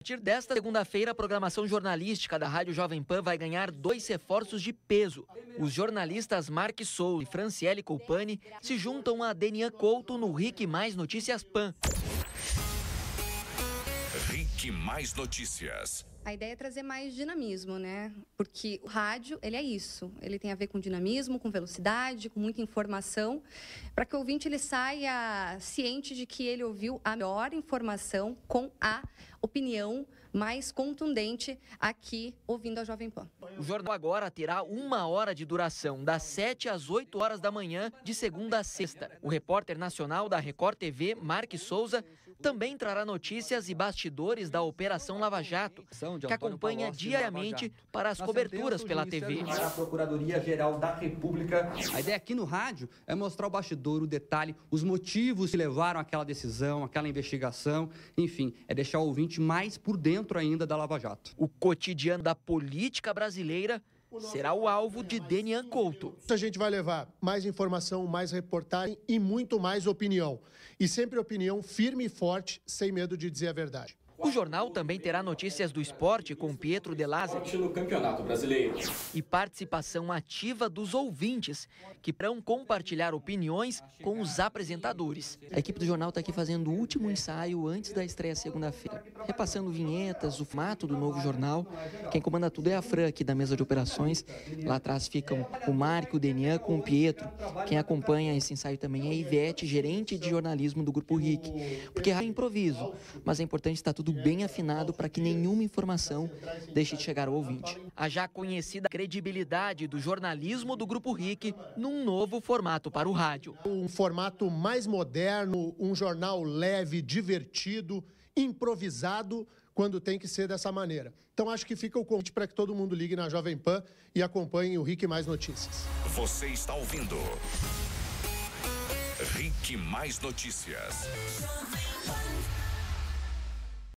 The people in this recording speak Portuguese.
A partir desta segunda-feira, a programação jornalística da Rádio Jovem Pan vai ganhar 2 reforços de peso. Os jornalistas Mark Souza e Franciele Colpani se juntam a Denian Couto no RIC Mais Notícias Pan. RIC Mais Notícias. A ideia é trazer mais dinamismo, né? Porque o rádio, ele é isso. Ele tem a ver com dinamismo, com velocidade, com muita informação, para que o ouvinte ele saia ciente de que ele ouviu a melhor informação com a opinião mais contundente aqui, ouvindo a Jovem Pan. O jornal agora terá 1 hora de duração, das 7 às 8 horas da manhã, de segunda a sexta. O repórter nacional da Record TV, Mark Souza, também trará notícias e bastidores da Operação Lava Jato, que acompanha diariamente para as coberturas pela TV. A Procuradoria-Geral da República. A ideia aqui no rádio é mostrar o bastidor, o detalhe, os motivos que levaram àquela decisão, àquela investigação, enfim, é deixar o ouvinte mais por dentro ainda da Lava Jato. O cotidiano da política brasileira será o alvo de Denian Couto. A gente vai levar mais informação, mais reportagem e muito mais opinião. E sempre opinião firme e forte, sem medo de dizer a verdade. O jornal também terá notícias do esporte com Pietro De Lázari no Campeonato Brasileiro e participação ativa dos ouvintes, que irão compartilhar opiniões com os apresentadores. A equipe do jornal está aqui fazendo o último ensaio antes da estreia segunda-feira, repassando vinhetas, o formato do novo jornal. Quem comanda tudo é a Fran aqui da mesa de operações. Lá atrás ficam o Marco, o Denian com o Pietro. Quem acompanha esse ensaio também é a Ivete, gerente de jornalismo do Grupo RIC. Porque é improviso, mas é importante estar tudo bem afinado para que nenhuma informação deixe de chegar ao ouvinte. A já conhecida credibilidade do jornalismo do Grupo RIC num novo formato para o rádio. Um formato mais moderno, um jornal leve, divertido, improvisado, quando tem que ser dessa maneira. Então acho que fica o convite para que todo mundo ligue na Jovem Pan e acompanhe o RIC Mais Notícias. Você está ouvindo RIC Mais Notícias.